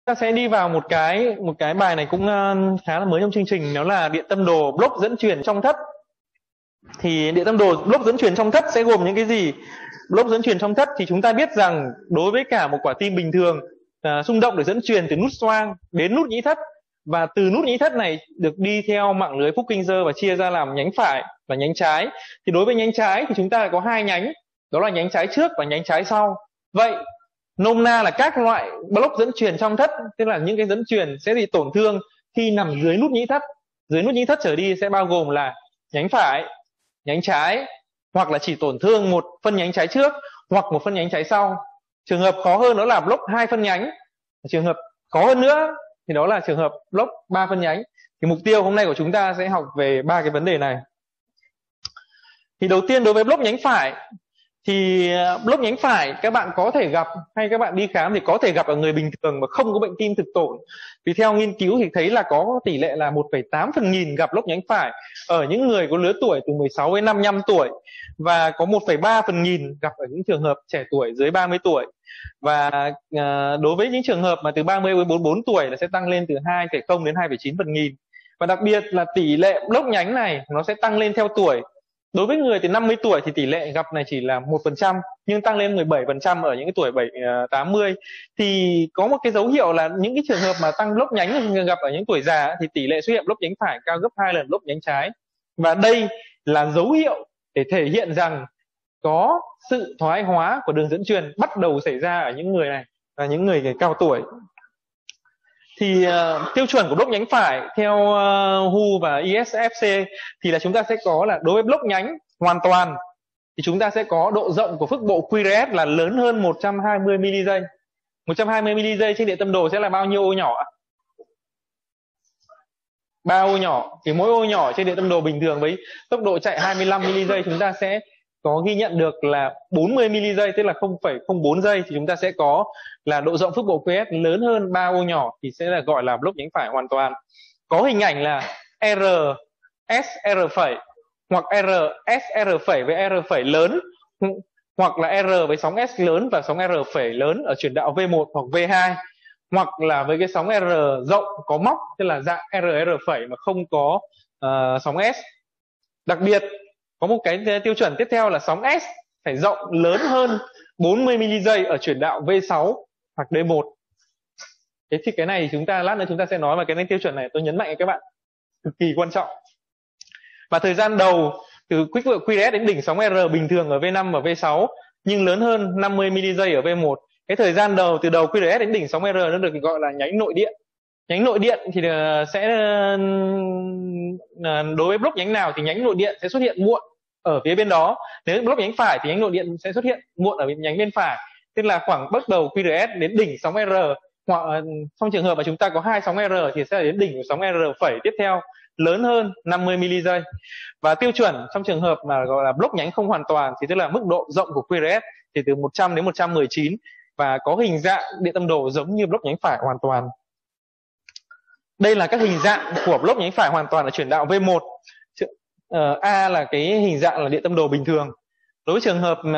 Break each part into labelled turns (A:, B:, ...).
A: Ta sẽ đi vào một cái bài này cũng khá là mới trong chương trình, đó là điện tâm đồ block dẫn truyền trong thất. Thì điện tâm đồ block dẫn truyền trong thất sẽ gồm những cái gì? Block dẫn truyền trong thất thì chúng ta biết rằng đối với cả một quả tim bình thường, xung động được dẫn truyền từ nút xoang đến nút nhĩ thất, và từ nút nhĩ thất này được đi theo mạng lưới Purkinje và chia ra làm nhánh phải và nhánh trái. Thì đối với nhánh trái thì chúng ta có hai nhánh, đó là nhánh trái trước và nhánh trái sau. Vậy nôm na là các loại block dẫn truyền trong thất, tức là những cái dẫn truyền sẽ bị tổn thương khi nằm dưới nút nhĩ thất. Dưới nút nhĩ thất trở đi sẽ bao gồm là nhánh phải, nhánh trái, hoặc là chỉ tổn thương một phân nhánh trái trước hoặc một phân nhánh trái sau. Trường hợp khó hơn đó là block 2 phân nhánh. Trường hợp khó hơn nữa thì đó là trường hợp block 3 phân nhánh. Thì mục tiêu hôm nay của chúng ta sẽ học về ba cái vấn đề này. Thì đầu tiên, đối với block nhánh phải thì block nhánh phải các bạn có thể gặp, hay các bạn đi khám thì có thể gặp ở người bình thường mà không có bệnh tim thực tổn. Vì theo nghiên cứu thì thấy là có tỷ lệ là 1,8 phần nghìn gặp block nhánh phải ở những người có lứa tuổi từ 16 đến 55 tuổi, và có 1,3 phần nghìn gặp ở những trường hợp trẻ tuổi dưới 30 tuổi. Và đối với những trường hợp mà từ 30 đến 44 tuổi là sẽ tăng lên từ 2,0 đến 2,9 phần nghìn. Và đặc biệt là tỷ lệ block nhánh này nó sẽ tăng lên theo tuổi. Đối với người từ 50 tuổi thì tỷ lệ gặp này chỉ là 1%, nhưng tăng lên 17% ở những cái tuổi 80. Thì có một cái dấu hiệu là những cái trường hợp mà tăng block nhánh gặp ở những tuổi già thì tỷ lệ xuất hiện block nhánh phải cao gấp 2 lần block nhánh trái. Và đây là dấu hiệu để thể hiện rằng có sự thoái hóa của đường dẫn truyền bắt đầu xảy ra ở những người này, là những người cao tuổi. Thì tiêu chuẩn của block nhánh phải theo WHO và ISFC thì là chúng ta sẽ có là đối với block nhánh hoàn toàn thì chúng ta sẽ có độ rộng của phức bộ QRS là lớn hơn 120 mili giây. 120 mili giây trên điện tâm đồ sẽ là bao nhiêu ô nhỏ ạ? 3 ô nhỏ. Thì mỗi ô nhỏ trên điện tâm đồ bình thường với tốc độ chạy 25 mili giây chúng ta sẽ có ghi nhận được là 40 mili giây, tức là 0,04 giây thì chúng ta sẽ có là độ rộng phức bộ QS lớn hơn 3 ô nhỏ thì sẽ là gọi là block nhánh phải hoàn toàn. Có hình ảnh là RSR phẩy hoặc RSR phẩy với R phẩy lớn, hoặc là R với sóng S lớn và sóng R phẩy lớn ở chuyển đạo V1 hoặc V2, hoặc là với cái sóng R rộng có móc, tức là dạng RR phẩy mà không có sóng S. Đặc biệt có một cái tiêu chuẩn tiếp theo là sóng S phải rộng lớn hơn 40 mili giây ở chuyển đạo V6 hoặc D1. Thế thì cái này chúng ta lát nữa chúng ta sẽ nói, và cái tiêu chuẩn này tôi nhấn mạnh với các bạn cực kỳ quan trọng. Và thời gian đầu từ QRS đến đỉnh sóng R bình thường ở V5 và V6 nhưng lớn hơn 50 mili giây ở V1. Cái thời gian đầu từ đầu QRS đến đỉnh sóng R nó được gọi là nhánh nội điện. Nhánh nội điện thì sẽ đối với block nhánh nào thì nhánh nội điện sẽ xuất hiện muộn ở phía bên đó. Nếu block nhánh phải thì nhánh nội điện sẽ xuất hiện muộn ở nhánh bên phải, tức là khoảng bắt đầu QRS đến đỉnh sóng R, hoặc trong trường hợp mà chúng ta có hai sóng R thì sẽ đến đỉnh của sóng R phẩy tiếp theo lớn hơn 50 mili giây. Và tiêu chuẩn trong trường hợp mà gọi là block nhánh không hoàn toàn thì tức là mức độ rộng của QRS thì từ 100 đến 119 và có hình dạng điện tâm đồ giống như block nhánh phải hoàn toàn. Đây là các hình dạng của block nhánh phải hoàn toàn ở chuyển đạo V1. A là cái hình dạng là điện tâm đồ bình thường. Đối với trường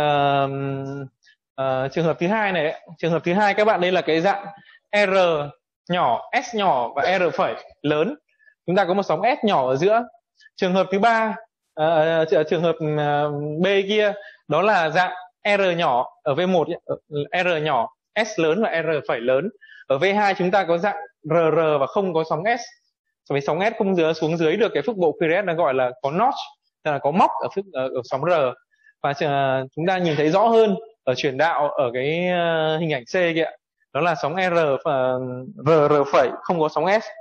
A: hợp thứ hai này, trường hợp thứ hai các bạn, đây là cái dạng R nhỏ, S nhỏ và R phẩy lớn. Chúng ta có một sóng S nhỏ ở giữa. Trường hợp thứ ba, trường hợp B kia, đó là dạng R nhỏ ở V1, R nhỏ, S lớn và R phẩy lớn. Ở V2 chúng ta có dạng RR và không có sóng S. Với sóng S không xuống dưới được cái phức bộ QRS nó gọi là có notch, là có móc ở sóng R. Và chúng ta nhìn thấy rõ hơn ở chuyển đạo ở cái hình ảnh C kia, đó là sóng RR phẩy không có sóng S.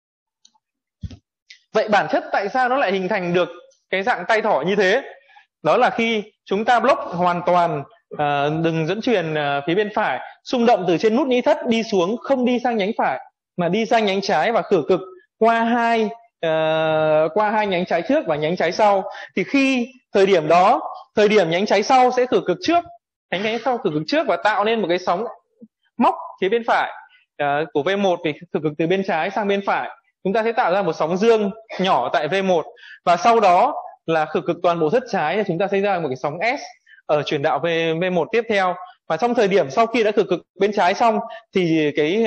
A: Vậy bản chất tại sao nó lại hình thành được cái dạng tay thỏ như thế? Đó là khi chúng ta block hoàn toàn đường dẫn truyền phía bên phải, xung động từ trên nút nhĩ thất đi xuống, không đi sang nhánh phải mà đi sang nhánh trái và khử cực qua hai nhánh trái trước và nhánh trái sau. Thì khi thời điểm đó, thời điểm nhánh trái sau sẽ khử cực trước, nhánh trái sau khử cực trước và tạo nên một cái sóng móc phía bên phải của V1 thì khử cực từ bên trái sang bên phải. Chúng ta sẽ tạo ra một sóng dương nhỏ tại V1 và sau đó là khử cực toàn bộ thất trái thì chúng ta sẽ ra một cái sóng S ở chuyển đạo V1 tiếp theo. Và trong thời điểm sau khi đã cực bên trái xong thì cái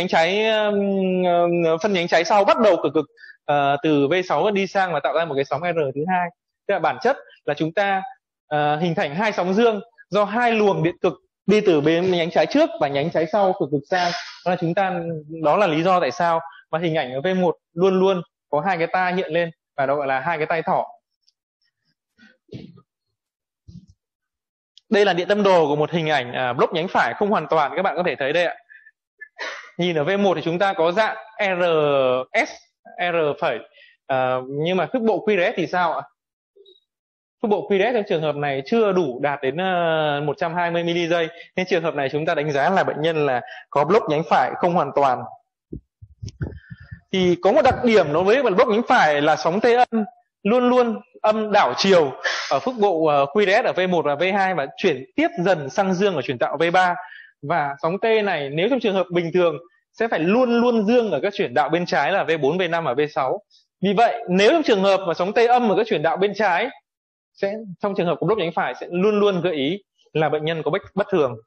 A: phân nhánh trái sau bắt đầu cực từ V6 đi sang và tạo ra một cái sóng R thứ hai. Tức là bản chất là chúng ta hình thành hai sóng dương do hai luồng điện cực đi từ bên nhánh trái trước và nhánh trái sau cực sang. Đó là lý do tại sao mà hình ảnh ở V1 luôn luôn có hai cái tai hiện lên, và đó gọi là hai cái tai thỏ. Đây là điện tâm đồ của một hình ảnh block nhánh phải không hoàn toàn, các bạn có thể thấy đây ạ. Nhìn ở V1 thì chúng ta có dạng RS, R phẩy, nhưng mà phức bộ QRS thì sao ạ? Phức bộ QRS trong trường hợp này chưa đủ đạt đến 120 mili giây, nên trường hợp này chúng ta đánh giá là bệnh nhân là có block nhánh phải không hoàn toàn. Thì có một đặc điểm đối với block nhánh phải là sóng T âm luôn luôn âm đảo chiều ở phức bộ QRS ở V1 và V2 và chuyển tiếp dần sang dương ở chuyển tạo V3. Và sóng T này nếu trong trường hợp bình thường sẽ phải luôn luôn dương ở các chuyển đạo bên trái là V4, V5 và V6. Vì vậy nếu trong trường hợp mà sóng T âm ở các chuyển đạo bên trái, trong trường hợp của block nhánh phải sẽ luôn luôn gợi ý là bệnh nhân có bất thường.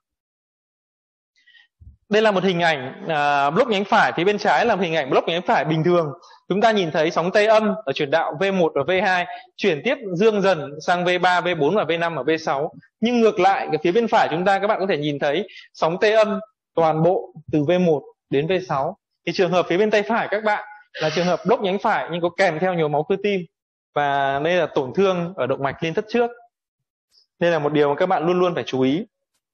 A: Đây là một hình ảnh block nhánh phải, phía bên trái là một hình ảnh block nhánh phải bình thường. Chúng ta nhìn thấy sóng T âm ở chuyển đạo V1 và V2 chuyển tiếp dương dần sang V3, V4 và V5 và V6. Nhưng ngược lại, cái phía bên phải chúng ta, các bạn có thể nhìn thấy sóng T âm toàn bộ từ V1 đến V6. Thì trường hợp phía bên tay phải các bạn là trường hợp block nhánh phải nhưng có kèm theo nhồi máu cơ tim. Và đây là tổn thương ở động mạch liên thất trước. Đây là một điều mà các bạn luôn luôn phải chú ý.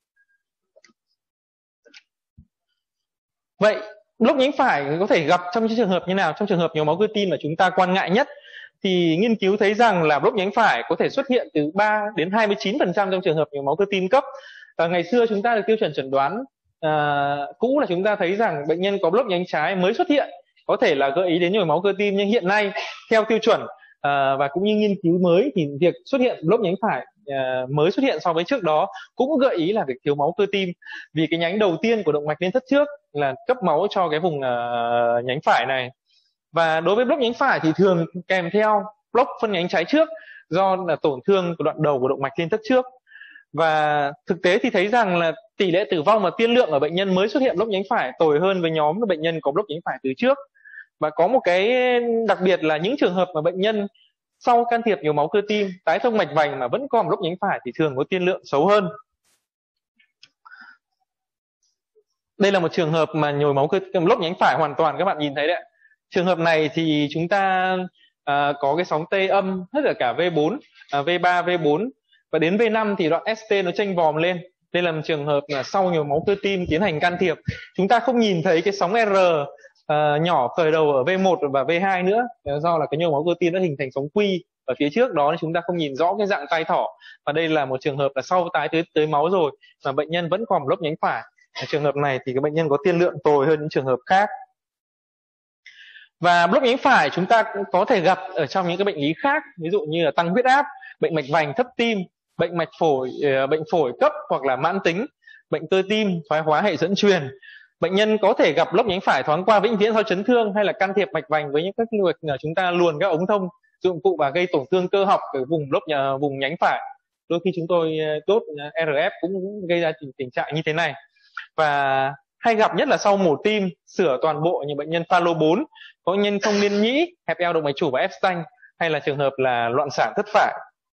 A: Vậy block nhánh phải có thể gặp trong những trường hợp như nào? Trong trường hợp nhồi máu cơ tim là chúng ta quan ngại nhất, thì nghiên cứu thấy rằng là block nhánh phải có thể xuất hiện từ 3 đến 29% trong trường hợp nhồi máu cơ tim cấp. Ngày xưa chúng ta được tiêu chuẩn chẩn đoán cũ là chúng ta thấy rằng bệnh nhân có block nhánh trái mới xuất hiện có thể là gợi ý đến nhồi máu cơ tim, nhưng hiện nay theo tiêu chuẩn và cũng như nghiên cứu mới thì việc xuất hiện block nhánh phải mới xuất hiện so với trước đó cũng gợi ý là việc thiếu máu cơ tim, vì cái nhánh đầu tiên của động mạch liên thất trước là cấp máu cho cái vùng nhánh phải này. Và đối với block nhánh phải thì thường kèm theo block phân nhánh trái trước do là tổn thương của đoạn đầu của động mạch liên thất trước. Và thực tế thì thấy rằng là tỷ lệ tử vong và tiên lượng ở bệnh nhân mới xuất hiện block nhánh phải tồi hơn với nhóm bệnh nhân có block nhánh phải từ trước. Và có một cái đặc biệt là những trường hợp mà bệnh nhân sau can thiệp nhồi máu cơ tim, tái thông mạch vành mà vẫn còn block nhánh phải thì thường có tiên lượng xấu hơn. Đây là một trường hợp mà nhồi máu block nhánh phải hoàn toàn, các bạn nhìn thấy đấy. Trường hợp này thì chúng ta có cái sóng T âm hết ở cả V4, V3, V4 và đến V5 thì đoạn ST nó chênh vòm lên. Đây là một trường hợp là sau nhồi máu cơ tim tiến hành can thiệp, chúng ta không nhìn thấy cái sóng R nhỏ khởi đầu ở V1 và V2 nữa, do là cái nhồi máu cơ tim đã hình thành sóng Q ở phía trước đó nên chúng ta không nhìn rõ cái dạng tai thỏ. Và đây là một trường hợp là sau tái tới máu rồi mà bệnh nhân vẫn còn block nhánh phải. Ở trường hợp này thì cái bệnh nhân có tiên lượng tồi hơn những trường hợp khác. Và block nhánh phải chúng ta cũng có thể gặp ở trong những cái bệnh lý khác, ví dụ như là tăng huyết áp, bệnh mạch vành, thấp tim, bệnh mạch phổi, bệnh phổi cấp hoặc là mãn tính, bệnh cơ tim, thoái hóa hệ dẫn truyền. Bệnh nhân có thể gặp block nhánh phải thoáng qua vĩnh viễn sau chấn thương hay là can thiệp mạch vành với những các việc là chúng ta luồn các ống thông dụng cụ và gây tổn thương cơ học ở vùng nhánh phải. Đôi khi chúng tôi đốt RF cũng gây ra tình trạng như thế này. Và hay gặp nhất là sau mổ tim, sửa toàn bộ như bệnh nhân Fallot 4, có nhân không liên nhĩ, hẹp eo động mạch chủ và ép xanh, hay là trường hợp là loạn sản thất phải.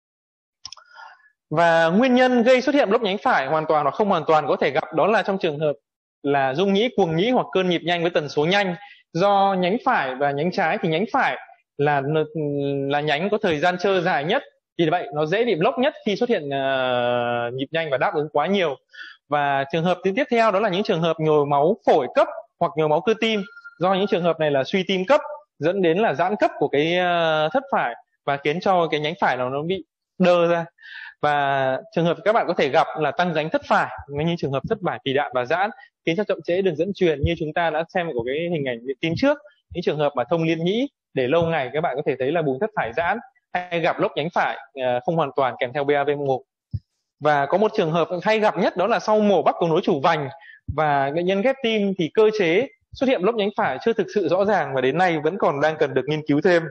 A: Và nguyên nhân gây xuất hiện block nhánh phải hoàn toàn hoặc không hoàn toàn có thể gặp đó là trong trường hợp là rung nhĩ, cuồng nhĩ hoặc cơn nhịp nhanh với tần số nhanh. Do nhánh phải và nhánh trái thì nhánh phải là nhánh có thời gian trơ dài nhất, vì vậy nó dễ bị block nhất khi xuất hiện nhịp nhanh và đáp ứng quá nhiều. Và trường hợp tiếp theo đó là những trường hợp nhồi máu phổi cấp hoặc nhồi máu cơ tim. Do những trường hợp này là suy tim cấp dẫn đến là giãn cấp của cái thất phải và khiến cho cái nhánh phải nó bị đơ ra. Và trường hợp các bạn có thể gặp là tăng nhánh thất phải, như trường hợp thất phải phì đạn và giãn khiến cho chậm trễ đường dẫn truyền như chúng ta đã xem của cái hình ảnh điện tim trước. Những trường hợp mà thông liên nhĩ để lâu ngày các bạn có thể thấy là bùng thất phải giãn hay gặp block nhánh phải không hoàn toàn kèm theo BAV1. Và có một trường hợp hay gặp nhất đó là sau mổ bắt cầu nối chủ vành và bệnh nhân ghép tim thì cơ chế xuất hiện block nhánh phải chưa thực sự rõ ràng và đến nay vẫn còn đang cần được nghiên cứu thêm.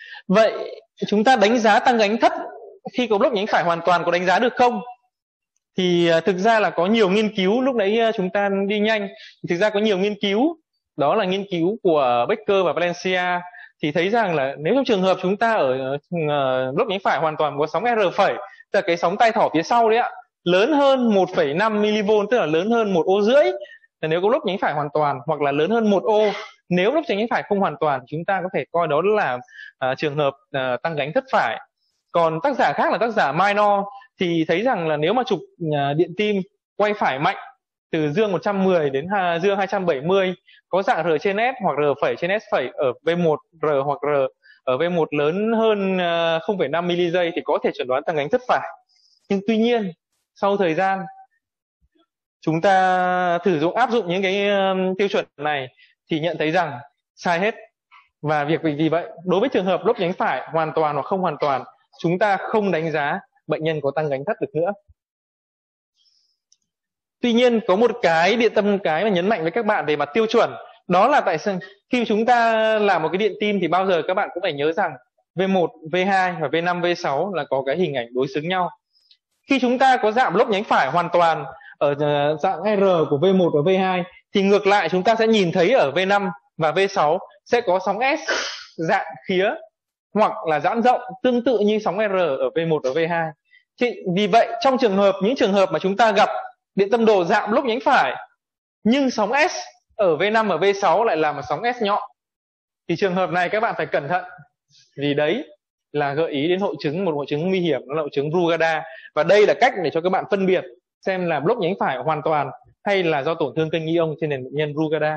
A: Vậy chúng ta đánh giá tăng nhánh thất khi có block nhánh phải hoàn toàn có đánh giá được không? Thì thực ra là có nhiều nghiên cứu, lúc đấy chúng ta đi nhanh, thực ra có nhiều nghiên cứu, đó là nghiên cứu của Becker và Valencia, thì thấy rằng là nếu trong trường hợp chúng ta ở block nhánh phải hoàn toàn có sóng R phẩy, tức là cái sóng tay thỏ phía sau đấy ạ, lớn hơn 1,5 mV, tức là lớn hơn 1 ô rưỡi là nếu có block nhánh phải hoàn toàn, hoặc là lớn hơn 1 ô nếu block nhánh phải không hoàn toàn, chúng ta có thể coi đó là trường hợp tăng gánh thất phải. Còn tác giả khác là tác giả Minor thì thấy rằng là nếu mà trục điện tim quay phải mạnh từ dương 110 đến dương 270 có dạng R trên S hoặc R phẩy trên S phẩy ở V1 R hoặc R ở V1 lớn hơn 0,5 mili giây thì có thể chẩn đoán tăng gánh thất phải. Nhưng tuy nhiên sau thời gian chúng ta áp dụng những cái tiêu chuẩn này thì nhận thấy rằng sai hết. Và vì vậy đối với trường hợp block nhánh phải hoàn toàn hoặc không hoàn toàn, chúng ta không đánh giá bệnh nhân có tăng gánh thất được nữa. Tuy nhiên có một cái điện tâm mà nhấn mạnh với các bạn về mặt tiêu chuẩn, đó là tại sao khi chúng ta làm một cái điện tim thì bao giờ các bạn cũng phải nhớ rằng V1, V2 và V5, V6 là có cái hình ảnh đối xứng nhau. Khi chúng ta có dạng block nhánh phải hoàn toàn ở dạng R của V1 và V2 thì ngược lại chúng ta sẽ nhìn thấy ở V5 và V6 sẽ có sóng S dạng khía hoặc là giãn rộng tương tự như sóng R ở V1 và V2. Vì vậy trong những trường hợp mà chúng ta gặp điện tâm đồ dạng block nhánh phải nhưng sóng S ở V5 và V6 lại là một sóng S nhọn thì trường hợp này các bạn phải cẩn thận, vì đấy là gợi ý đến một hội chứng nguy hiểm, đó là hội chứng Brugada. Và đây là cách để cho các bạn phân biệt xem là block nhánh phải hoàn toàn hay là do tổn thương kênh ion trên nền bệnh nhân Brugada.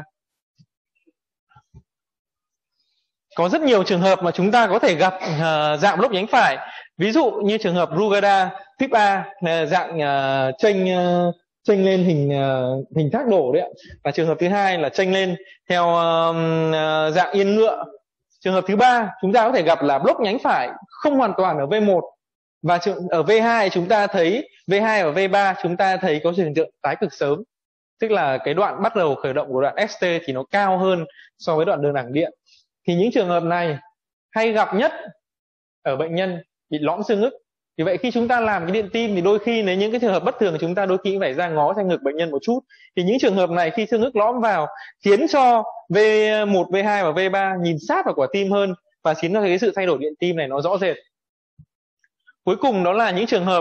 A: Có rất nhiều trường hợp mà chúng ta có thể gặp dạng block nhánh phải, ví dụ như trường hợp Brugada type A là dạng chênh lên hình thác đổ đấy ạ. Và trường hợp thứ hai là chênh lên theo dạng yên ngựa. Trường hợp thứ ba chúng ta có thể gặp là block nhánh phải không hoàn toàn ở V1 và ở V2 chúng ta thấy V2 và V3 chúng ta thấy có hiện tượng tái cực sớm, tức là cái đoạn bắt đầu khởi động của đoạn ST thì nó cao hơn so với đoạn đường đẳng điện. Thì những trường hợp này hay gặp nhất ở bệnh nhân bị lõm xương ức. Vì vậy khi chúng ta làm cái điện tim thì đôi khi nếu những cái trường hợp bất thường chúng ta đôi khi cũng phải ra ngó sang ngực bệnh nhân một chút. Thì những trường hợp này khi xương ức lõm vào khiến cho V1, V2 và V3 nhìn sát vào quả tim hơn và khiến cho cái sự thay đổi điện tim này nó rõ rệt. Cuối cùng đó là những trường hợp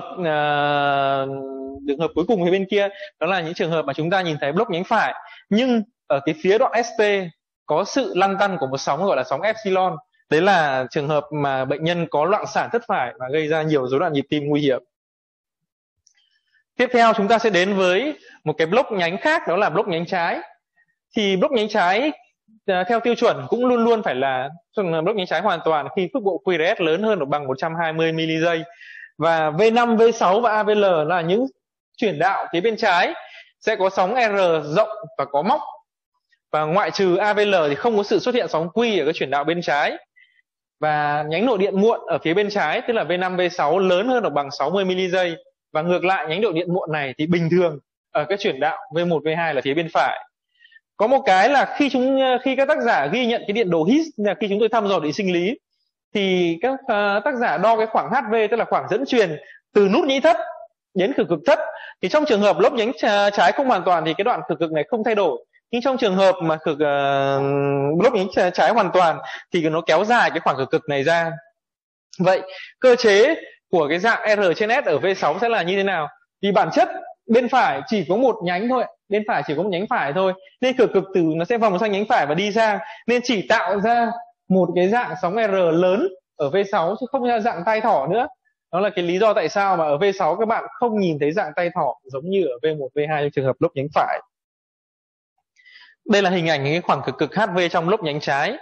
A: cuối cùng phía bên kia, đó là những trường hợp mà chúng ta nhìn thấy block nhánh phải nhưng ở cái phía đoạn ST có sự lăn tăn của một sóng gọi là sóng epsilon. Đấy là trường hợp mà bệnh nhân có loạn sản thất phải và gây ra nhiều rối loạn nhịp tim nguy hiểm. Tiếp theo chúng ta sẽ đến với một cái block nhánh khác, đó là block nhánh trái. Thì block nhánh trái theo tiêu chuẩn cũng luôn luôn phải là block nhánh trái hoàn toàn khi phức bộ QRS lớn hơn hoặc bằng 120 mili giây. Và V5, V6 và AVL là những chuyển đạo phía bên trái sẽ có sóng R rộng và có móc. Và ngoại trừ AVL thì không có sự xuất hiện sóng Q ở cái chuyển đạo bên trái. Và nhánh nội điện muộn ở phía bên trái tức là V5, V6 lớn hơn hoặc bằng 60 mili giây. Và ngược lại nhánh nội điện muộn này thì bình thường ở cái chuyển đạo V1, V2 là phía bên phải. Có một cái là khi các tác giả ghi nhận cái điện đồ His, khi chúng tôi thăm dò điện sinh lý thì các tác giả đo cái khoảng HV, tức là khoảng dẫn truyền từ nút nhĩ thất đến cực cực thất. Thì trong trường hợp block nhánh trái không hoàn toàn thì cái đoạn cực cực này không thay đổi. Nhưng trong trường hợp mà block nhánh trái hoàn toàn thì nó kéo dài cái khoảng cực cực này ra. Vậy cơ chế của cái dạng R trên S ở V6 sẽ là như thế nào? Vì bản chất bên phải chỉ có một nhánh thôi, bên phải chỉ có một nhánh phải thôi, nên cực cực từ nó sẽ vòng sang nhánh phải và đi sang, nên chỉ tạo ra một cái dạng sóng R lớn ở V6 chứ không ra dạng tay thỏ nữa. Đó là cái lý do tại sao mà ở V6 các bạn không nhìn thấy dạng tay thỏ giống như ở V1, V2 trong trường hợp block nhánh phải. Đây là hình ảnh cái khoảng cực cực HV trong block nhánh trái.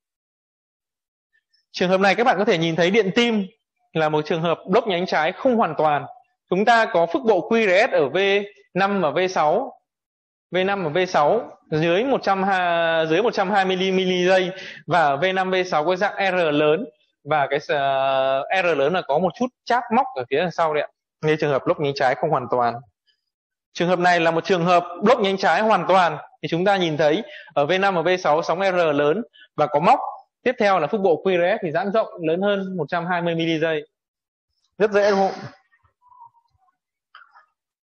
A: Trường hợp này các bạn có thể nhìn thấy điện tim là một trường hợp block nhánh trái không hoàn toàn. Chúng ta có phức bộ QRS ở V5 và V6. V5 và V6 dưới 120 mili giây và ở V5, V6 có dạng R lớn và cái R lớn là có một chút cháp móc ở phía đằng sau đấy ạ. Như trường hợp block nhánh trái không hoàn toàn. Trường hợp này là một trường hợp block nhánh trái hoàn toàn thì chúng ta nhìn thấy ở V5 và V6 sóng R lớn và có móc. Tiếp theo là phức bộ QRS thì giãn rộng lớn hơn 120 mili giây. Rất dễ đúng không?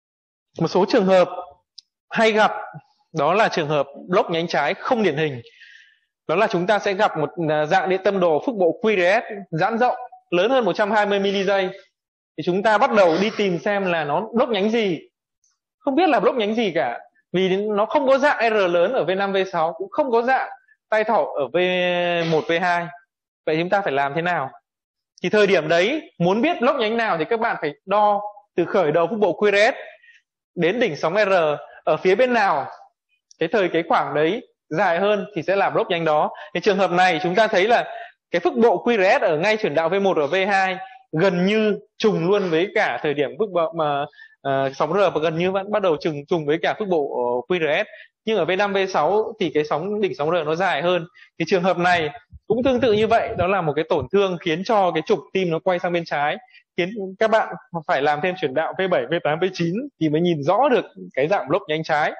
A: Một số trường hợp hay gặp đó là trường hợp block nhánh trái không điển hình. Đó là chúng ta sẽ gặp một dạng điện tâm đồ phức bộ QRS giãn rộng lớn hơn 120 mili giây. Thì chúng ta bắt đầu đi tìm xem là nó block nhánh gì. Không biết là block nhánh gì cả, vì nó không có dạng R lớn ở V5, V6, cũng không có dạng tay thỏ ở V1, V2. Vậy chúng ta phải làm thế nào? Thì thời điểm đấy, muốn biết block nhánh nào thì các bạn phải đo từ khởi đầu phức bộ QRS đến đỉnh sóng R ở phía bên nào. Cái khoảng đấy dài hơn thì sẽ là block nhánh đó. Thì trường hợp này chúng ta thấy là cái phức bộ QRS ở ngay chuyển đạo V1 và V2 gần như trùng luôn với cả thời điểm phức bộ mà sóng R, và gần như vẫn bắt đầu trùng với cả phức bộ QRS. Nhưng ở V5, V6 thì cái đỉnh sóng R nó dài hơn. Thì trường hợp này cũng tương tự như vậy, đó là một cái tổn thương khiến cho cái trục tim nó quay sang bên trái, khiến các bạn phải làm thêm chuyển đạo V7, V8, V9 thì mới nhìn rõ được cái dạng block nhánh trái.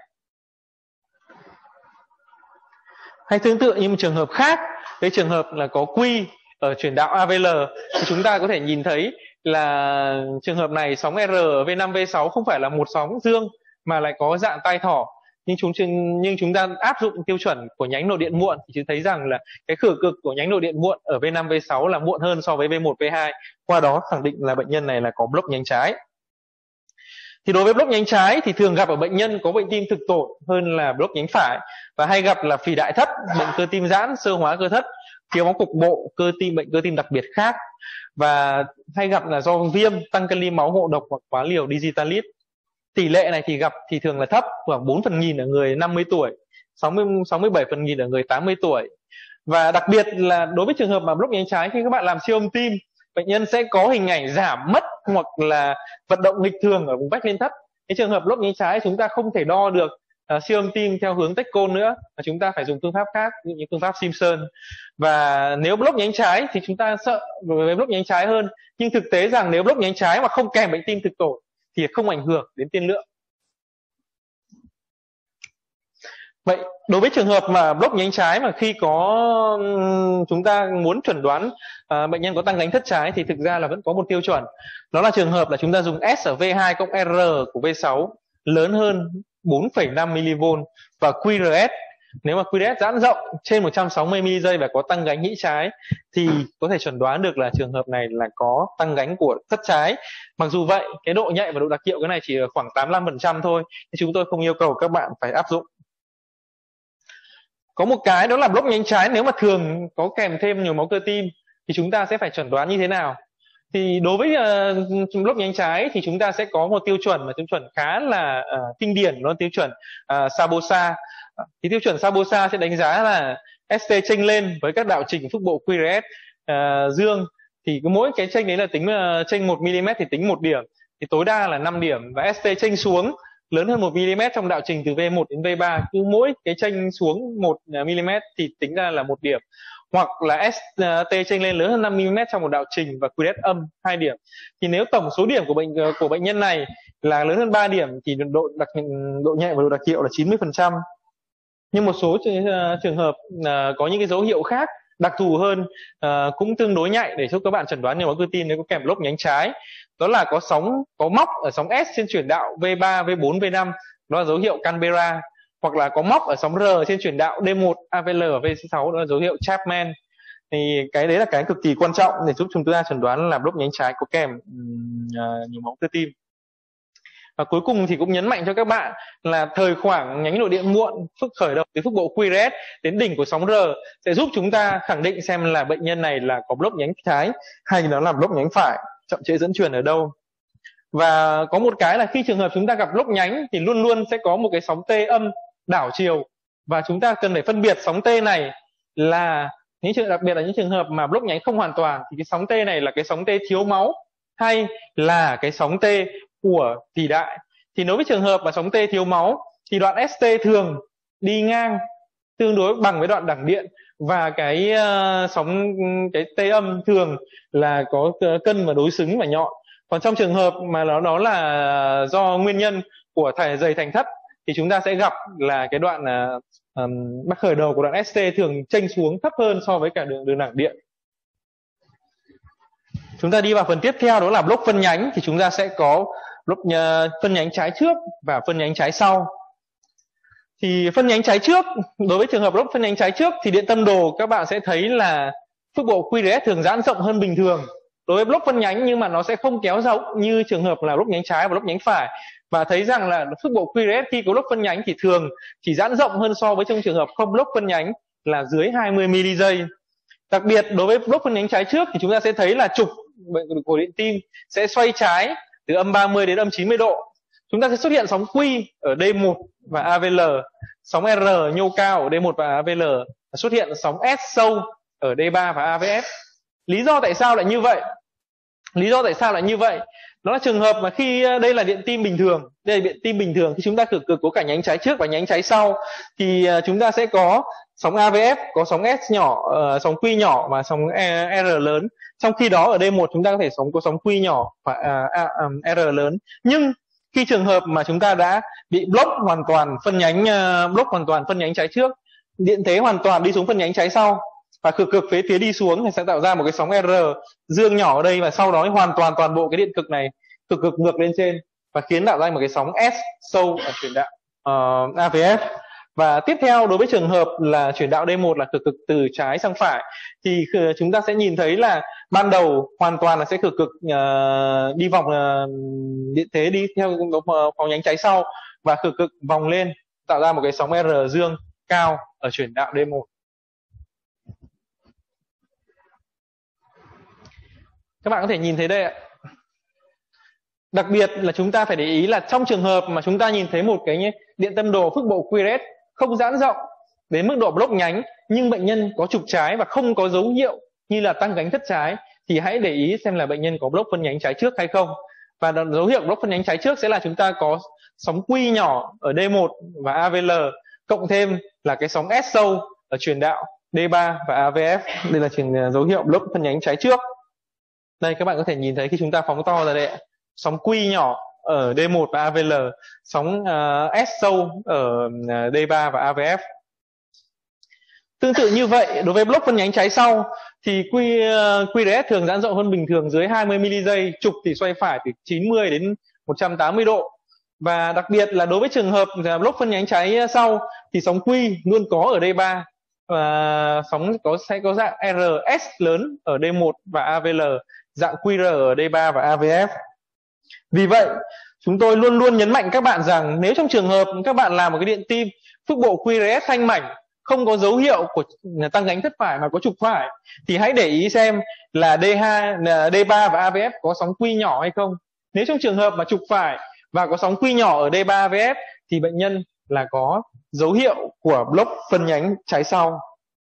A: Hay tương tự như một trường hợp khác, cái trường hợp là có Q ở chuyển đạo AVL, thì chúng ta có thể nhìn thấy là trường hợp này sóng R ở V5, V6 không phải là một sóng dương mà lại có dạng tai thỏ. Nhưng chúng ta áp dụng tiêu chuẩn của nhánh nội điện muộn thì chúng thấy rằng là cái khử cực của nhánh nội điện muộn ở V5, V6 là muộn hơn so với V1, V2. Qua đó khẳng định là bệnh nhân này là có block nhánh trái. Thì đối với block nhánh trái thì thường gặp ở bệnh nhân có bệnh tim thực tổn hơn là block nhánh phải, và hay gặp là phì đại thất, bệnh cơ tim giãn, sơ hóa cơ thất, thiếu máu cục bộ, bệnh cơ tim đặc biệt khác, và hay gặp là do viêm, tăng kali máu, ngộ độc hoặc quá liều digitalis. Tỷ lệ này thì thường là thấp, khoảng 4/1000 ở người 50 tuổi, 67/1000 ở người 80 tuổi. Và đặc biệt là đối với trường hợp mà block nhánh trái, khi các bạn làm siêu âm tim, bệnh nhân sẽ có hình ảnh giảm mất hoặc là vận động nghịch thường ở vùng vách liên thất. Cái trường hợp block nhánh trái chúng ta không thể đo được siêu âm tim theo hướng tách côn nữa, mà chúng ta phải dùng phương pháp khác, như phương pháp Simpson. Và nếu block nhánh trái thì chúng ta sợ với block nhánh trái hơn, nhưng thực tế rằng nếu block nhánh trái mà không kèm bệnh tim thực tổn thì không ảnh hưởng đến tiên lượng. Vậy đối với trường hợp mà block nhánh trái mà khi chúng ta muốn chẩn đoán bệnh nhân có tăng nhánh thất trái thì thực ra là vẫn có một tiêu chuẩn. Đó là trường hợp là chúng ta dùng S ở V2 cộng R của V6 lớn hơn 4,5 mV và QRS. Nếu mà QRS giãn rộng trên 160 mili giây và có tăng gánh nhĩ trái thì có thể chẩn đoán được là trường hợp này là có tăng gánh của thất trái. Mặc dù vậy, cái độ nhạy và độ đặc hiệu cái này chỉ ở khoảng 85% thôi, thì chúng tôi không yêu cầu các bạn phải áp dụng. Có một cái đó là block nhánh trái nếu mà thường có kèm thêm nhồi máu cơ tim thì chúng ta sẽ phải chẩn đoán như thế nào? Thì đối với block nhánh trái thì chúng ta sẽ có một tiêu chuẩn mà tiêu chuẩn khá là kinh điển, đó là tiêu chuẩn Sabosa. Thì tiêu chuẩn Sabosa sẽ đánh giá là ST chênh lên với các đạo trình phức bộ QRS dương, thì mỗi cái chênh đấy là tính chênh 1 mm thì tính 1 điểm, thì tối đa là 5 điểm, và ST chênh xuống lớn hơn 1 mm trong đạo trình từ V1 đến V3, cứ mỗi cái chênh xuống 1 mm thì tính ra là 1 điểm, hoặc là ST chênh lên lớn hơn 5 mm trong một đạo trình và QRS âm 2 điểm. Thì nếu tổng số điểm của bệnh nhân này là lớn hơn 3 điểm thì độ nhạy và độ đặc hiệu là 90%. Nhưng một số trường hợp có những cái dấu hiệu khác đặc thù hơn cũng tương đối nhạy để giúp các bạn chẩn đoán nhồi máu cơ tim nếu có kèm block nhánh trái. Đó là có móc ở sóng S trên chuyển đạo V3, V4, V5, đó là dấu hiệu Canberra, hoặc là có móc ở sóng R trên chuyển đạo D1, AVL và V6, đó là dấu hiệu Chapman. Thì cái đấy là cái cực kỳ quan trọng để giúp chúng ta chẩn đoán là block nhánh trái có kèm nhồi máu cơ tim. Và cuối cùng thì cũng nhấn mạnh cho các bạn là thời khoảng nhánh nội điện muộn khởi đầu từ phức bộ QRS đến đỉnh của sóng R sẽ giúp chúng ta khẳng định xem là bệnh nhân này là có block nhánh trái hay nó là block nhánh phải, chậm trễ dẫn truyền ở đâu. Và có một cái là khi trường hợp chúng ta gặp block nhánh thì luôn luôn sẽ có một cái sóng T âm đảo chiều, và chúng ta cần phải phân biệt sóng T này là đặc biệt là những trường hợp mà block nhánh không hoàn toàn thì cái sóng T này là cái sóng T thiếu máu hay là cái sóng T của phì đại. Thì đối với trường hợp mà sóng T thiếu máu thì đoạn ST thường đi ngang tương đối bằng với đoạn đẳng điện, và cái T âm thường là có cân và đối xứng và nhọn. Còn trong trường hợp mà đó là do nguyên nhân của dày thành thất thì chúng ta sẽ gặp là cái đoạn bắt khởi đầu của đoạn ST thường chênh xuống thấp hơn so với cả đường đẳng điện. Chúng ta đi vào phần tiếp theo, đó là block phân nhánh. Thì chúng ta sẽ có phân nhánh trái trước và phân nhánh trái sau. Thì phân nhánh trái trước, đối với trường hợp block phân nhánh trái trước thì điện tâm đồ các bạn sẽ thấy là phức bộ QRS thường giãn rộng hơn bình thường đối với block phân nhánh, nhưng mà nó sẽ không kéo rộng như trường hợp là block nhánh trái và block nhánh phải. Và thấy rằng là phức bộ QRS khi có block phân nhánh thì thường chỉ giãn rộng hơn so với trong trường hợp không block phân nhánh là dưới 20 mili giây. Đặc biệt đối với block phân nhánh trái trước thì chúng ta sẽ thấy là trục của điện tim sẽ xoay trái từ âm 30 đến âm 90 độ. Chúng ta sẽ xuất hiện sóng Q ở D1 và AVL, sóng R nhô cao ở D1 và AVL, xuất hiện sóng S sâu ở D3 và AVF. Lý do tại sao lại như vậy? Lý do tại sao lại như vậy? Đó là trường hợp mà khi đây là điện tim bình thường, đây là điện tim bình thường, khi chúng ta cực có cả nhánh trái trước và nhánh trái sau thì chúng ta sẽ có sóng AVF, có sóng S nhỏ, sóng Q nhỏ và sóng R lớn. Trong khi đó ở D1 chúng ta có thể có sóng Q nhỏ và R lớn. Nhưng khi trường hợp mà chúng ta đã bị block hoàn toàn phân nhánh trái trước, điện thế hoàn toàn đi xuống phân nhánh trái sau và cực phía đi xuống thì sẽ tạo ra một cái sóng R dương nhỏ ở đây, và sau đó hoàn toàn bộ cái điện cực này cực ngược lên trên và khiến tạo ra một cái sóng S sâu ở chuyển đạo AVF. Và tiếp theo đối với trường hợp là chuyển đạo D1 là cực từ trái sang phải thì chúng ta sẽ nhìn thấy là ban đầu hoàn toàn là sẽ cực đi vòng điện thế đi theo phóng nhánh trái sau và cực vòng lên tạo ra một cái sóng R dương cao ở chuyển đạo D1. Các bạn có thể nhìn thấy đây ạ. Đặc biệt là chúng ta phải để ý là trong trường hợp mà chúng ta nhìn thấy một cái điện tâm đồ phức bộ QRS không giãn rộng đến mức độ block nhánh nhưng bệnh nhân có trục trái và không có dấu hiệu như là tăng gánh thất trái thì hãy để ý xem là bệnh nhân có block phân nhánh trái trước hay không. Và dấu hiệu block phân nhánh trái trước sẽ là chúng ta có sóng Q nhỏ ở D1 và AVL cộng thêm là cái sóng S sâu ở truyền đạo D3 và AVF. Đây là dấu hiệu block phân nhánh trái trước. Đây các bạn có thể nhìn thấy khi chúng ta phóng to ra đây ạ. Sóng Q nhỏ ở D1 và AVL, sóng S sâu ở D3 và AVF. Tương tự như vậy, đối với block phân nhánh trái sau thì QRS thường giãn rộng hơn bình thường dưới 20 mili giây, trục thì xoay phải từ 90 đến 180 độ. Và đặc biệt là đối với trường hợp block phân nhánh trái sau thì sóng Q luôn có ở D3 và sóng sẽ có dạng RS lớn ở D1 và AVL, dạng QR ở D3 và AVF. Vì vậy, chúng tôi luôn luôn nhấn mạnh các bạn rằng nếu trong trường hợp các bạn làm một cái điện tim phức bộ QRS thanh mảnh, không có dấu hiệu của tăng gánh thất phải mà có trục phải, thì hãy để ý xem là D3 và AVF có sóng Q nhỏ hay không. Nếu trong trường hợp mà trục phải và có sóng Q nhỏ ở D3 AVF thì bệnh nhân là có dấu hiệu của block phân nhánh trái sau.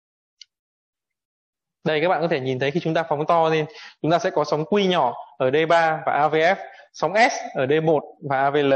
A: Đây các bạn có thể nhìn thấy khi chúng ta phóng to lên, chúng ta sẽ có sóng Q nhỏ ở D3 và AVF, sóng S ở D1 và AVL.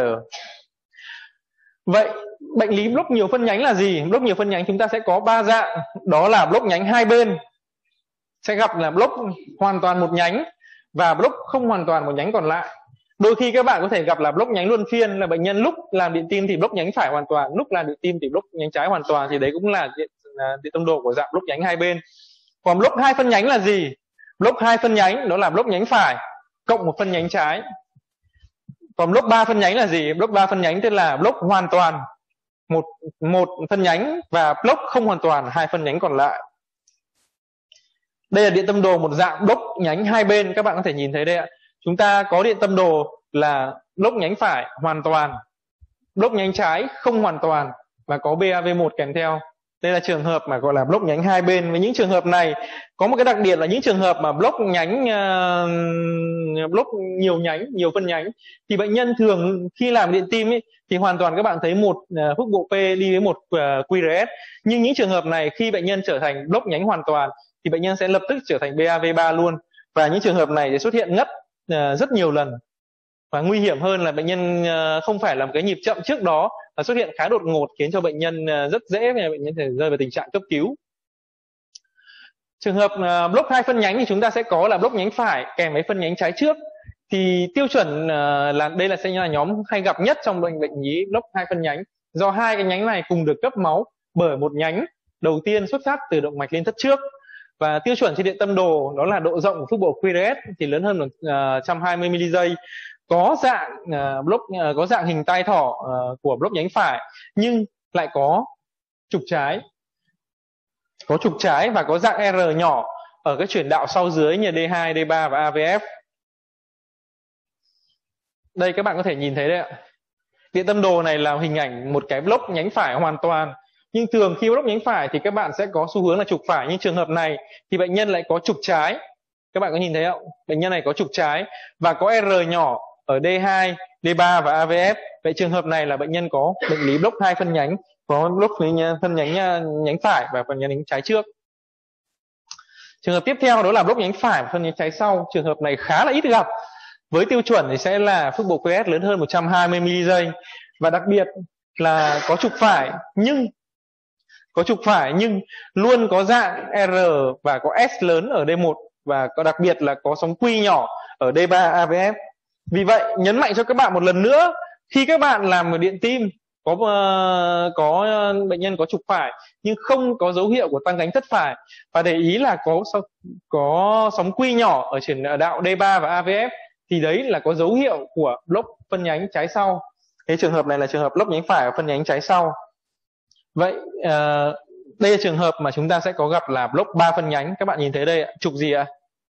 A: Vậy bệnh lý block nhiều phân nhánh là gì? Block nhiều phân nhánh chúng ta sẽ có 3 dạng, đó là block nhánh hai bên, sẽ gặp là block hoàn toàn một nhánh và block không hoàn toàn một nhánh còn lại. Đôi khi các bạn có thể gặp là block nhánh luân phiên, là bệnh nhân lúc làm điện tim thì block nhánh phải hoàn toàn, lúc làm điện tim thì block nhánh trái hoàn toàn, thì đấy cũng là điện tâm đồ của dạng block nhánh hai bên. Còn block hai phân nhánh là gì? Block hai phân nhánh đó là block nhánh phải cộng một phân nhánh trái. Còn block 3 phân nhánh là gì? Block 3 phân nhánh tức là block hoàn toàn một phân nhánh và block không hoàn toàn hai phân nhánh còn lại. Đây là điện tâm đồ một dạng block nhánh hai bên, các bạn có thể nhìn thấy đây ạ. Chúng ta có điện tâm đồ là block nhánh phải hoàn toàn, block nhánh trái không hoàn toàn và có BAV1 kèm theo. Đây là trường hợp mà gọi là block nhánh hai bên. Với những trường hợp này có một cái đặc điểm là những trường hợp mà block nhiều nhánh, nhiều phân nhánh thì bệnh nhân thường khi làm điện tim ấy, thì hoàn toàn các bạn thấy một phức bộ P đi với một QRS. Nhưng những trường hợp này khi bệnh nhân trở thành block nhánh hoàn toàn thì bệnh nhân sẽ lập tức trở thành BAV3 luôn. Và những trường hợp này sẽ xuất hiện ngất rất nhiều lần. Và nguy hiểm hơn là bệnh nhân không phải là một cái nhịp chậm trước đó và xuất hiện khá đột ngột, khiến cho bệnh nhân rất dễ bệnh nhân thể rơi vào tình trạng cấp cứu. Trường hợp block hai phân nhánh thì chúng ta sẽ có là block nhánh phải kèm với phân nhánh trái trước. Thì tiêu chuẩn là đây sẽ là nhóm hay gặp nhất trong bệnh lý block hai phân nhánh, do hai cái nhánh này cùng được cấp máu bởi một nhánh đầu tiên xuất phát từ động mạch liên thất trước. Và tiêu chuẩn trên điện tâm đồ đó là độ rộng của phức bộ QRS thì lớn hơn 120 mili giây có dạng block có dạng hình tai thỏ của block nhánh phải, nhưng lại có trục trái, và có dạng R nhỏ ở cái chuyển đạo sau dưới như D2, D3 và AVF. Đây các bạn có thể nhìn thấy đấy ạ. Điện tâm đồ này là hình ảnh một cái block nhánh phải hoàn toàn. Nhưng thường khi block nhánh phải thì các bạn sẽ có xu hướng là trục phải. Nhưng trường hợp này thì bệnh nhân lại có trục trái. Các bạn có nhìn thấy không? Bệnh nhân này có trục trái và có R nhỏ ở D2, D3 và AVF. Vậy trường hợp này là bệnh nhân có bệnh lý block 2 phân nhánh, có block phân nhánh nhánh phải và phân nhánh trái trước. Trường hợp tiếp theo đó là block nhánh phải và phân nhánh trái sau. Trường hợp này khá là ít gặp. Với tiêu chuẩn thì sẽ là phức bộ QS lớn hơn 120 mili giây, và đặc biệt là có trục phải nhưng luôn có dạng R và có S lớn ở D1, và có đặc biệt là có sóng Q nhỏ ở D3 AVF. Vì vậy nhấn mạnh cho các bạn một lần nữa, khi các bạn làm một điện tim có bệnh nhân có trục phải nhưng không có dấu hiệu của tăng cánh thất phải, và để ý là có sóng Q nhỏ ở chuyển đạo D3 và AVF, thì đấy là có dấu hiệu của block phân nhánh trái sau. Cái trường hợp này là trường hợp block nhánh phải và phân nhánh trái sau. Vậy đây là trường hợp mà chúng ta sẽ có gặp là block 3 phân nhánh. Các bạn nhìn thấy đây ạ, trục gì ạ?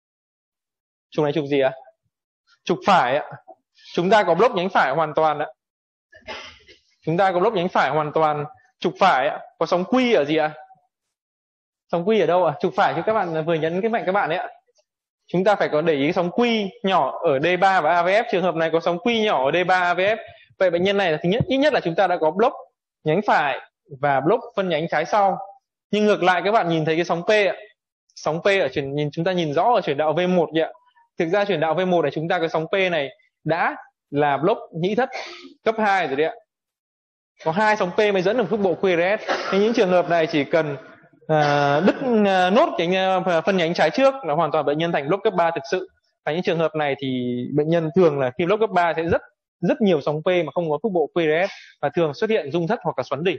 A: Trục này trục gì ạ? Trục phải ạ. Chúng ta có block nhánh phải hoàn toàn ạ. Chúng ta có block nhánh phải hoàn toàn, trục phải ạ. Có sóng Q ở gì ạ? Sóng Q ở đâu ạ? Trục phải chứ các bạn vừa nhấn cái mạnh các bạn ấy ạ. Chúng ta phải có để ý sóng Q nhỏ ở D3 và AVF. Trường hợp này có sóng Q nhỏ ở D3 AVF. Vậy bệnh nhân này là thứ nhất, ít nhất là chúng ta đã có block nhánh phải và block phân nhánh trái sau. Nhưng ngược lại các bạn nhìn thấy cái sóng P ạ. Sóng P ở chúng ta nhìn rõ ở chuyển đạo V1 ạ. Thực ra chuyển đạo V1 này chúng ta cái sóng P này đã là block nhĩ thất cấp 2 rồi đấy ạ. Có 2 sóng P mới dẫn được phức bộ QRS. Nhưng những trường hợp này chỉ cần đứt nốt cái phân nhánh trái trước là hoàn toàn bệnh nhân thành block cấp 3 thực sự. Và những trường hợp này thì bệnh nhân thường là khi block cấp 3 sẽ rất nhiều sóng P mà không có phức bộ QRS, và thường xuất hiện rung thất hoặc là xoắn đỉnh.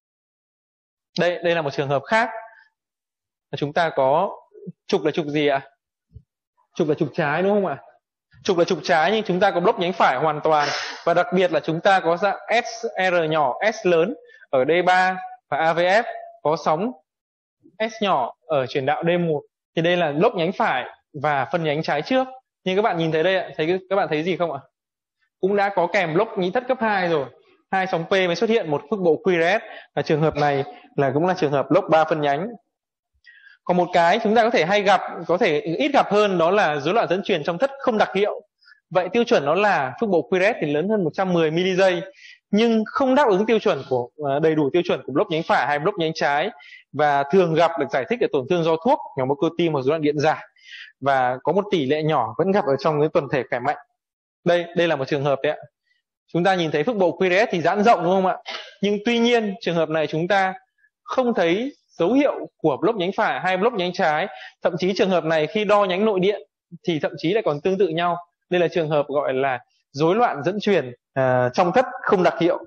A: Đây là một trường hợp khác. Chúng ta có trục là trục gì ạ? Trục là trục trái đúng không ạ? Trục là trục trái nhưng chúng ta có block nhánh phải hoàn toàn, và đặc biệt là chúng ta có dạng SR nhỏ, S lớn ở D3 và AVF, có sóng S nhỏ ở chuyển đạo D1. Thì đây là block nhánh phải và phân nhánh trái trước. Nhưng các bạn nhìn thấy đây ạ, các bạn thấy gì không ạ? Cũng đã có kèm block nhĩ thất cấp 2 rồi. 2 sóng P mới xuất hiện một phức bộ QRS, và trường hợp này cũng là trường hợp block 3 phân nhánh. Còn một cái chúng ta có thể hay gặp, có thể ít gặp hơn, đó là rối loạn dẫn truyền trong thất không đặc hiệu. Vậy tiêu chuẩn nó là phức bộ QRS thì lớn hơn 110 mili giây, nhưng không đáp ứng tiêu chuẩn của đầy đủ tiêu chuẩn của block nhánh phải hay block nhánh trái, và thường gặp được giải thích ở tổn thương do thuốc, nhóm máu cơ tim hoặc rối loạn điện giải, và có một tỷ lệ nhỏ vẫn gặp ở trong cái tuần thể khỏe mạnh. Đây là một trường hợp đấy ạ. Chúng ta nhìn thấy phức bộ QRS thì giãn rộng đúng không ạ? Nhưng tuy nhiên trường hợp này chúng ta không thấy dấu hiệu của block nhánh phải hay block nhánh trái. Thậm chí trường hợp này khi đo nhánh nội điện thì thậm chí lại còn tương tự nhau. Đây là trường hợp gọi là rối loạn dẫn truyền trong thất không đặc hiệu.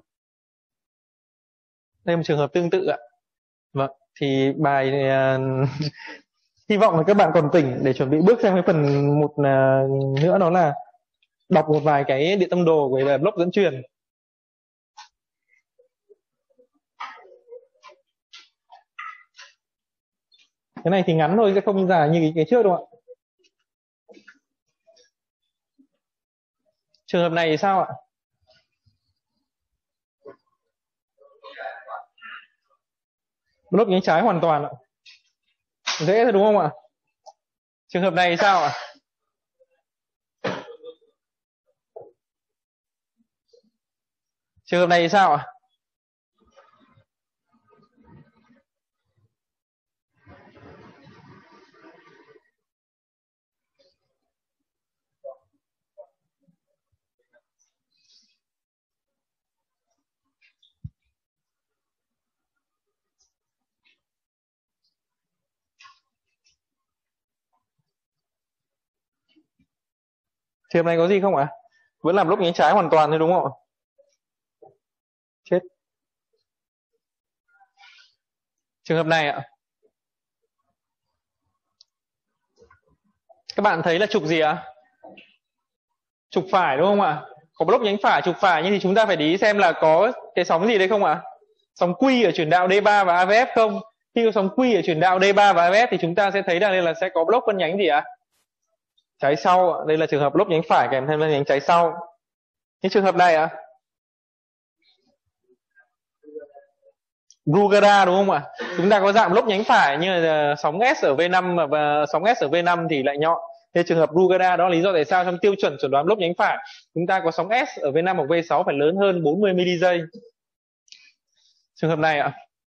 A: Đây là một trường hợp tương tự ạ. Vâng, thì bài hy vọng là các bạn còn tỉnh để chuẩn bị bước sang cái phần nữa, đó là đọc một vài cái điện tâm đồ về block dẫn truyền. Cái này thì ngắn thôi, sẽ không dài như cái trước đâu ạ. Trường hợp này thì sao ạ? Block nhánh trái hoàn toàn ạ. Dễ thôi đúng không ạ? Trường hợp này thì sao ạ? Trường hợp này thì sao ạ? Trường hợp này có gì không ạ? Vẫn làm block nhánh trái hoàn toàn thôi đúng không ạ? Chết. Trường hợp này ạ. Các bạn thấy là trục gì ạ? trục phải đúng không ạ? Có block nhánh phải, trục phải, nhưng thì chúng ta phải để ý xem là có cái sóng gì đây không ạ? Sóng Q ở chuyển đạo D3 và AVF không? Khi có sóng Q ở chuyển đạo D3 và AVF thì chúng ta sẽ thấy đây là sẽ có block phân nhánh gì ạ? Trái sau. Đây là trường hợp block nhánh phải kèm thêm phân nhánh trái sau. Cái trường hợp này ạ? Brugada đúng không ạ? Chúng ta có dạng block nhánh phải nhưng là sóng S ở V5 và sóng S ở V5 thì lại nhọn. Thế trường hợp Brugada đó là lý do tại sao trong tiêu chuẩn chẩn đoán block nhánh phải chúng ta có sóng S ở V5 hoặc V6 phải lớn hơn 40 mili giây. Trường hợp này ạ.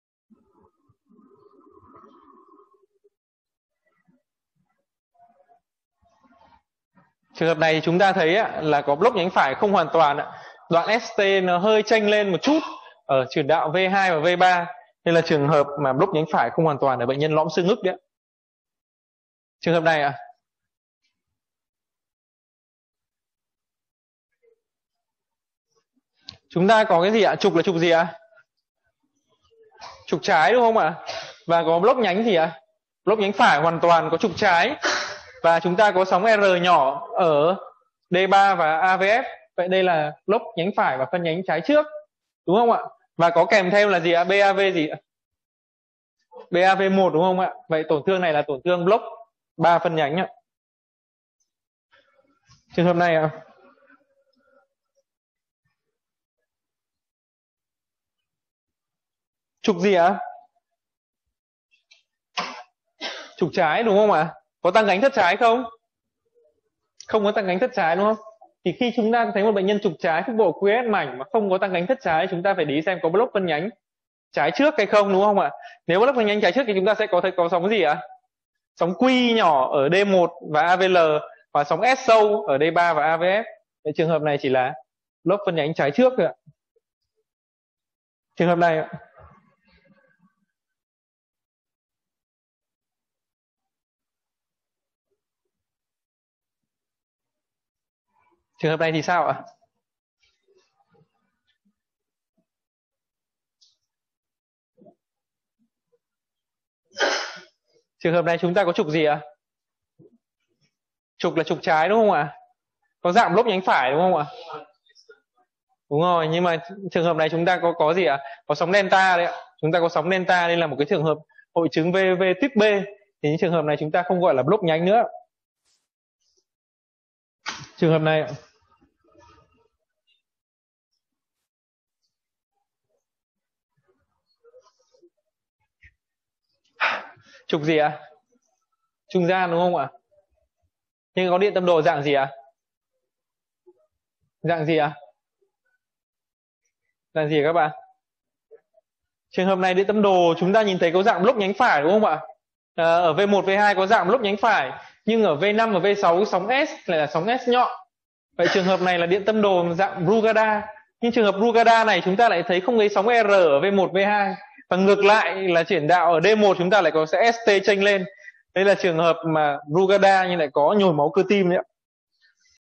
A: Trường hợp này chúng ta thấy là có block nhánh phải không hoàn toàn. Đoạn ST nó hơi chênh lên một chút ở chuyển đạo V2 và V3. Đây là trường hợp mà block nhánh phải không hoàn toàn ở bệnh nhân lõm xương ức đấy. Trường hợp này ạ. Chúng ta có cái gì ạ? Trục là trục gì ạ? Trục trái đúng không ạ? Và có block nhánh gì ạ? Block nhánh phải hoàn toàn có trục trái. Và chúng ta có sóng R nhỏ ở D3 và AVF. Vậy đây là block nhánh phải và phân nhánh trái trước. Đúng không ạ? Và có kèm theo là gì ạ? BAV gì ạ? BAV1 đúng không ạ? Vậy tổn thương này là tổn thương block 3 phân nhánh ạ. Trường hợp này ạ. Trục gì ạ? Trục trái đúng không ạ? Có tăng gánh thất trái không? Không có tăng gánh thất trái đúng không? Thì khi chúng ta thấy một bệnh nhân trục trái phúc bộ QS mảnh mà không có tăng gánh thất trái, chúng ta phải để ý xem có block phân nhánh trái trước hay không đúng không ạ? Nếu block phân nhánh trái trước thì chúng ta sẽ có sóng gì ạ? Sóng Q nhỏ ở D1 và AVL và sóng S sâu ở D3 và AVF. Vậy trường hợp này chỉ là block phân nhánh trái trước thôi ạ. Trường hợp này ạ. Trường hợp này thì sao ạ? Trường hợp này chúng ta có trục gì ạ? Trục là trục trái đúng không ạ? Có dạng block nhánh phải đúng không ạ? Đúng rồi, nhưng mà trường hợp này chúng ta có gì ạ? Có sóng delta đấy ạ. Chúng ta có sóng delta, đây là một cái trường hợp hội chứng VV tuyếp B. Thì những trường hợp này chúng ta không gọi là block nhánh nữa. Trường hợp này ạ. Trục gì ạ? Trung gian đúng không ạ? Nhưng có điện tâm đồ dạng gì ạ? Dạng gì ạ? Dạng gì các bạn? Trường hợp này điện tâm đồ chúng ta nhìn thấy có dạng block nhánh phải đúng không ạ? Ở V1, V2 có dạng block nhánh phải, nhưng ở V5 và V6 sóng S lại là sóng S nhọn. Vậy trường hợp này là điện tâm đồ dạng Brugada. Nhưng trường hợp Brugada này chúng ta lại thấy không thấy sóng R ở V1, V2. Và ngược lại là chuyển đạo ở D1 chúng ta lại có sẽ ST chênh lên. Đây là trường hợp mà Brugada nhưng lại có nhồi máu cơ tim đấy ạ.